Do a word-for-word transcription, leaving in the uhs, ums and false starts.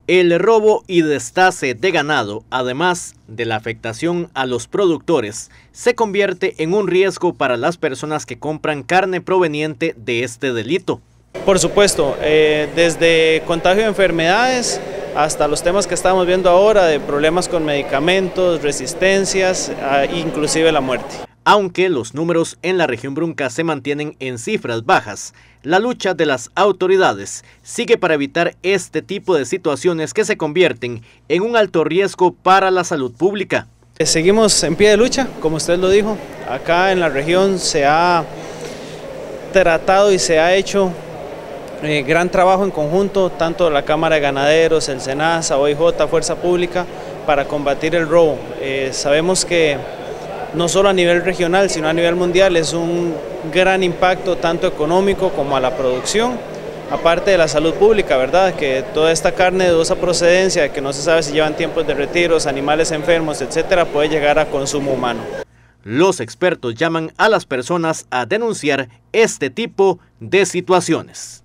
El robo y destace de ganado, además de la afectación a los productores, se convierte en un riesgo para las personas que compran carne proveniente de este delito. Por supuesto, eh, desde contagio de enfermedades hasta los temas que estamos viendo ahora de problemas con medicamentos, resistencias, eh, inclusive la muerte. Aunque los números en la región Brunca se mantienen en cifras bajas, la lucha de las autoridades sigue para evitar este tipo de situaciones que se convierten en un alto riesgo para la salud pública. Seguimos en pie de lucha, como usted lo dijo. Acá en la región se ha tratado y se ha hecho eh, gran trabajo en conjunto, tanto la Cámara de Ganaderos, el SENASA, O I J, Fuerza Pública, para combatir el robo. Eh, sabemos que no solo a nivel regional, sino a nivel mundial, es un gran impacto tanto económico como a la producción, aparte de la salud pública, ¿verdad? Que toda esta carne de dudosa procedencia, que no se sabe si llevan tiempos de retiros, animales enfermos, etcétera, puede llegar a consumo humano. Los expertos llaman a las personas a denunciar este tipo de situaciones.